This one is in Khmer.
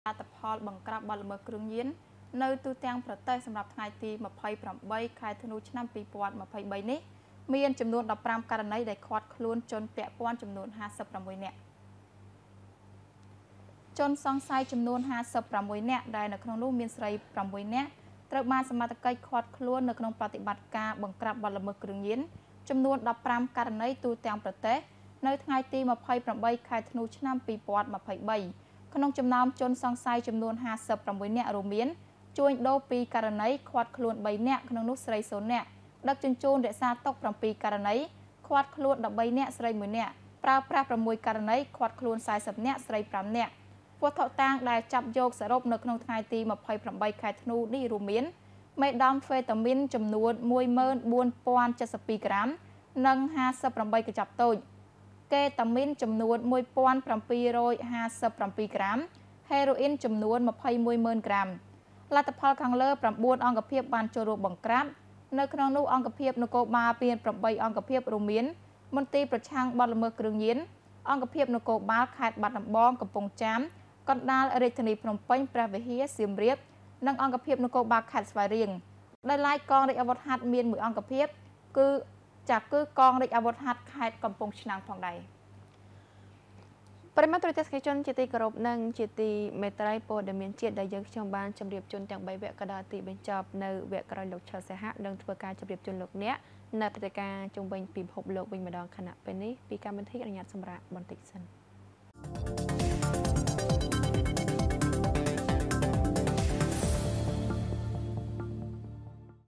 លទ្ធផលបង្ក្រាបបទល្មើសគ្រឿងញៀននៅទូទាំងប្រទេសសម្រាប់ថ្ងៃទី28ខែធ្នូឆ្នាំ2023នេះមានចំនួន15ករណីដែលឃាត់ខ្លួនជនពាក់ព័ន្ធចំនួន56នាក់ជនសង្ស័យចំនួន56នាក់ដែលនៅក្នុងនោះមានស្រី6នាក់ត្រូវបានសមត្ថកិច្ចឃាត់ខ្លួននៅក្នុងប្រតិបត្តិការបង្ក្រាបបទល្មើសគ្រឿងញៀនចំនួន15ករណីទូទាំងប្រទេសនៅថ្ងៃទី28ខែធ្នូឆ្នាំ2023ក្នុងចំណោមជនសង្ស័យចំនួន56នាក់រួមមានជួញដូរ2ករណីឃាត់ខ្លួន3នាក់ក្នុងនោះស្រី0នាក់ដឹកជញ្ជូនរក្សាទុក7ករណីឃាត់ខ្លួន13នាក់ស្រី1នាក់ប្រើប្រាស់6ករណីឃាត់ខ្លួន40នាក់ស្រី5នាក់វត្ថុតាងដែលចាប់យកសរុបនៅក្នុងថ្ងៃទី28ខែធ្នូនេះរួមមានមេដាមហ្វេតាមីនចំនួន14072ក្រាមនិង58កញ្ចប់តូចកេតាមីនចំនួន1757ក្រាមហេរ៉ូអ៊ីនចំនួន210,000ក្រាមលទ្ធផលខាងលើ9អង្គភាពបានចូលរួមបង្ក្រាបនៅក្នុងនោះអង្គភាពនគរបាលមាន8អង្គភាពរួមមានមន្ទីរប្រឆាំងបទល្មើសគ្រឿងញៀនអង្គភាពនគរបាលខេត្តបាត់ដំបងកំពង់ចាមកណ្ដាលរាជធានីភ្នំពេញព្រះវិហារសៀមរាបនិងអង្គភាពនគរបាលខេត្តស្វាយរៀងដោយឡែកកងរាជអាវុធហត្ថមាន1អង្គភាពគឺកងរាជអាវុធហត្ថខេត្តកំពង់ឆ្នាំងផងដែរប្រិមត្តទស្សនិកជនជាទីគោរពនិងជាទីមេត្រីព័ត៌មានជាតិដែលយើងខ្ញុំបានជម្រាបជូនទាំង3វគ្គក៏ដល់ទីបញ្ចប់នៅវគ្គក្រោយលោកឆើសហនឹងធ្វើការជម្រាបជូនលោកអ្នកនៅព្រឹត្តិការណ៍ជុំវិញពិភពលោកវិញម្ដងខណៈពេលនេះពីកម្មវិធីអនុញ្ញាតសម្រាប់បន្តិចសិន